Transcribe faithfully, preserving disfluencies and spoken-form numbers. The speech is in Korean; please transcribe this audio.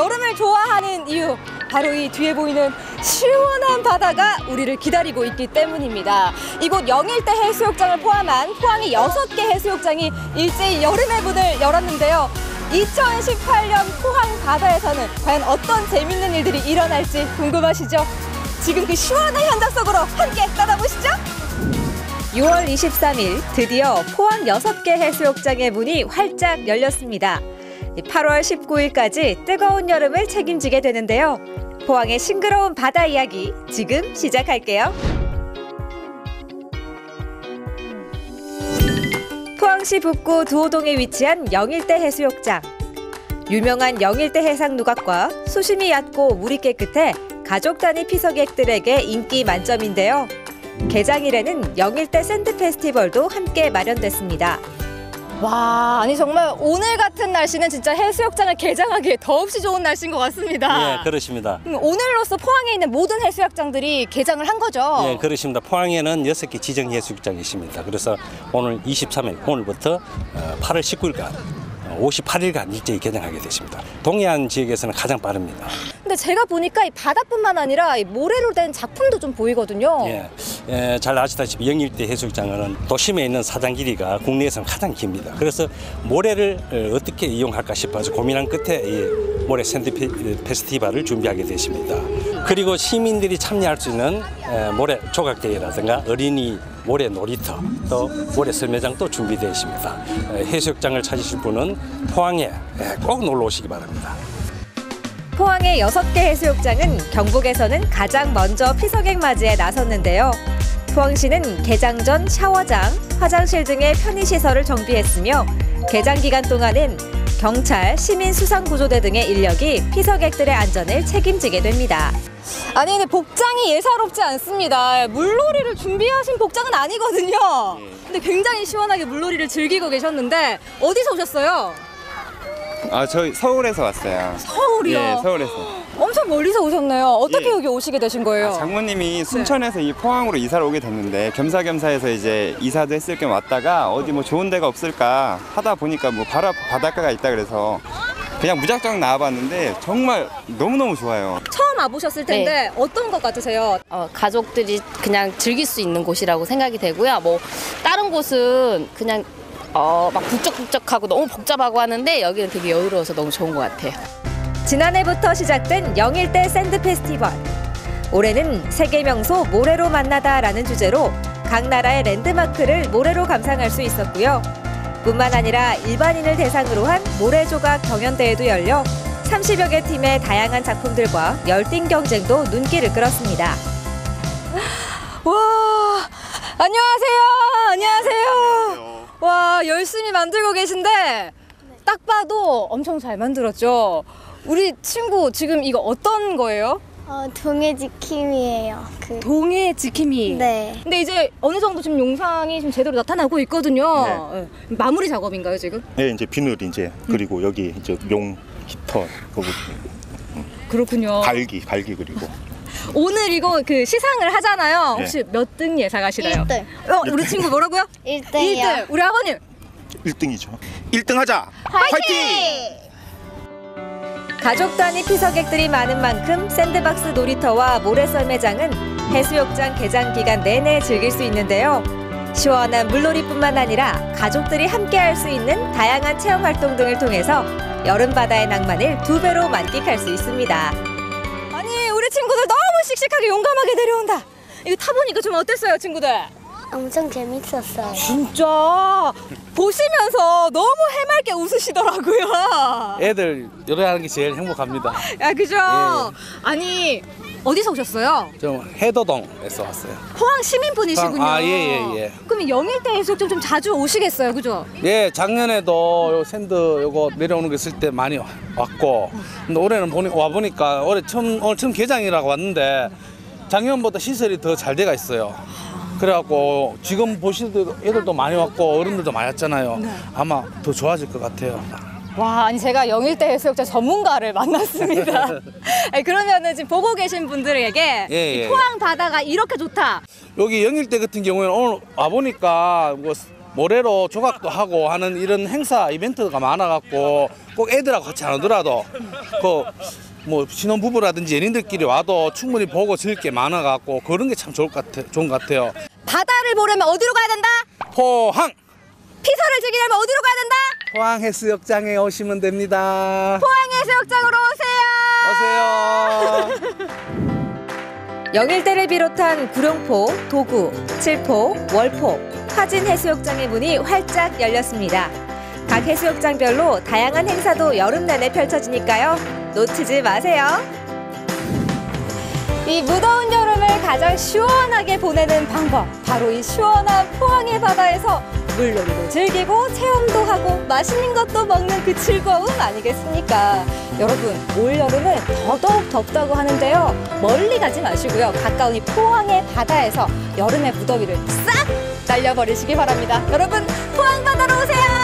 여름을 좋아하는 이유, 바로 이 뒤에 보이는 시원한 바다가 우리를 기다리고 있기 때문입니다. 이곳 영일대 해수욕장을 포함한 포항의 여섯 개 해수욕장이 일제히 여름의 문을 열었는데요. 이천십팔 년 포항 바다에서는 과연 어떤 재밌는 일들이 일어날지 궁금하시죠? 지금 그 시원한 현장 속으로 함께 떠나보시죠. 유월 이십삼일 드디어 포항 여섯 개 해수욕장의 문이 활짝 열렸습니다. 팔월 십구일까지 뜨거운 여름을 책임지게 되는데요. 포항의 싱그러운 바다 이야기 지금 시작할게요. 포항시 북구 두호동에 위치한 영일대 해수욕장. 유명한 영일대 해상 누각과 수심이 얕고 물이 깨끗해 가족 단위 피서객들에게 인기 만점인데요. 개장일에는 영일대 샌드 페스티벌도 함께 마련됐습니다. 와, 아니 정말 오늘 같은 날씨는 진짜 해수욕장을 개장하기에 더없이 좋은 날씨인 것 같습니다. 예, 그렇습니다. 오늘로써 포항에 있는 모든 해수욕장들이 개장을 한 거죠? 예, 그렇습니다. 포항에는 여섯 개 지정 해수욕장이 있습니다. 그래서 오늘 이십삼일, 오늘부터 팔월 십구일간 오십팔 일간 일제히 개장하게 됐습니다. 동해안 지역에서는 가장 빠릅니다. 근데 제가 보니까 이 바다뿐만 아니라 이 모래로 된 작품도 좀 보이거든요. 예, 예, 잘 아시다시피 영일대 해수욕장은 도심에 있는 사장 길이가 국내에서는 가장 깁니다. 그래서 모래를 어떻게 이용할까 싶어서 고민한 끝에 이 모래 샌드 페스티벌을 준비하게 됐습니다. 그리고 시민들이 참여할 수 있는 모래 조각대회라든가 어린이 모래 놀이터, 또 모래 설매장도 준비되어 있습니다. 해수욕장을 찾으실 분은 포항에 꼭 놀러 오시기 바랍니다. 포항의 여섯 개 해수욕장은 경북에서는 가장 먼저 피서객 맞이에 나섰는데요. 포항시는 개장 전 샤워장, 화장실 등의 편의시설을 정비했으며 개장 기간 동안은 경찰, 시민수상구조대 등의 인력이 피서객들의 안전을 책임지게 됩니다. 아니 근데 복장이 예사롭지 않습니다. 물놀이를 준비하신 복장은 아니거든요. 근데 굉장히 시원하게 물놀이를 즐기고 계셨는데 어디서 오셨어요? 아, 저희 서울에서 왔어요. 서울이요? 예, 서울에서. 엄청 멀리서 오셨네요. 어떻게 예. 여기 오시게 되신 거예요? 아, 장모님이 순천에서 네. 이 포항으로 이사를 오게 됐는데 겸사겸사해서 이제 이사도 했을 겸 왔다가 어디 뭐 좋은 데가 없을까 하다 보니까 뭐 바로 앞 바닷가가 있다 그래서 그냥 무작정 나와봤는데 정말 너무너무 좋아요. 처음 와보셨을 텐데 네. 어떤 것 같으세요? 어, 가족들이 그냥 즐길 수 있는 곳이라고 생각이 되고요. 뭐 다른 곳은 그냥 어, 막 북적북적하고 너무 복잡하고 하는데 여기는 되게 여유로워서 너무 좋은 것 같아요. 지난해부터 시작된 영일대 샌드 페스티벌. 올해는 세계 명소 모래로 만나다라는 주제로 각 나라의 랜드마크를 모래로 감상할 수 있었고요. 뿐만 아니라 일반인을 대상으로 한 모래 조각 경연대회도 열려 삼십여 개 팀의 다양한 작품들과 열띤 경쟁도 눈길을 끌었습니다. 와, 안녕하세요. 안녕하세요. 와, 열심히 만들고 계신데 딱 봐도 엄청 잘 만들었죠. 우리 친구 지금 이거 어떤 거예요? 어, 동해 지킴이에요. 그. 동해 지킴이. 네. 근데 이제 어느 정도 지금 용상이 좀 제대로 나타나고 있거든요. 네. 네. 마무리 작업인가요 지금? 네, 이제 비늘 이제 그리고 여기 이제 용 깃털 거기 그렇군요. 갈기 갈기 그리고 오늘 이거 그 시상을 하잖아요. 네. 혹시 몇 등 예상하시나요? 일 등. 어, 우리 친구 뭐라고요? 일 등이요. 일 등. 우리 아버님. 일 등이죠. 일 등 하자. 화이팅! 가족 단위 피서객들이 많은 만큼 샌드박스 놀이터와 모래썰매장은 해수욕장 개장 기간 내내 즐길 수 있는데요. 시원한 물놀이뿐만 아니라 가족들이 함께 할 수 있는 다양한 체험 활동 등을 통해서 여름 바다의 낭만을 두 배로 만끽할 수 있습니다. 아니 우리 친구들 너무 씩씩하게 용감하게 내려온다. 이거 타보니까 좀 어땠어요, 친구들? 엄청 재밌었어요. 진짜 보시면서 너무 해맑게 웃으시더라고요. 애들 노래하는 게 제일 행복합니다. 야, 그죠? 예. 아니 어디서 오셨어요? 좀 해도동에서 왔어요. 포항 시민분이시군요. 아, 예, 예, 예. 그럼 영일대 해수욕장 좀 자주 오시겠어요, 그죠? 예, 작년에도 요 샌드 요거 내려오는 거 있을 때 많이 왔고, 근데 올해는 보니, 와 보니까 올해 처음 오늘 처음 개장이라고 왔는데 작년보다 시설이 더 잘 돼가 있어요. 그래갖고 지금 보시는 애들도 많이 왔고 어른들도 많이 왔잖아요. 네. 아마 더 좋아질 것 같아요. 와, 아니 제가 영일대 해수욕장 전문가를 만났습니다. 아니, 그러면은 지금 보고 계신 분들에게 예, 예. 이 포항 바다가 이렇게 좋다. 여기 영일대 같은 경우에는 오늘 와 보니까 뭐 모래로 조각도 하고 하는 이런 행사 이벤트가 많아갖고 꼭 애들하고 같이 안 오더라도 그 뭐 신혼부부라든지 연인들끼리 와도 충분히 보고 즐길 게 많아갖고 그런 게 참 좋을 것 같아, 좋은 것 같아요. 바다를 보려면 어디로 가야 된다? 포항! 피서를 즐기려면 어디로 가야 된다? 포항 해수욕장에 오시면 됩니다. 포항 해수욕장으로 오세요. 오세요. 영일대를 비롯한 구룡포, 도구, 칠포, 월포, 화진 해수욕장의 문이 활짝 열렸습니다. 각 해수욕장별로 다양한 행사도 여름 내내 펼쳐지니까요. 놓치지 마세요. 이 무더운 여름을 가장 시원하게 보내는 방법, 바로 이 시원한 포항의 바다에서 물놀이도 즐기고 체험도 하고 맛있는 것도 먹는 그 즐거움 아니겠습니까? 여러분, 올 여름은 더더욱 덥다고 하는데요. 멀리 가지 마시고요. 가까운 이 포항의 바다에서 여름의 무더위를 싹 날려버리시기 바랍니다. 여러분, 포항 바다로 오세요!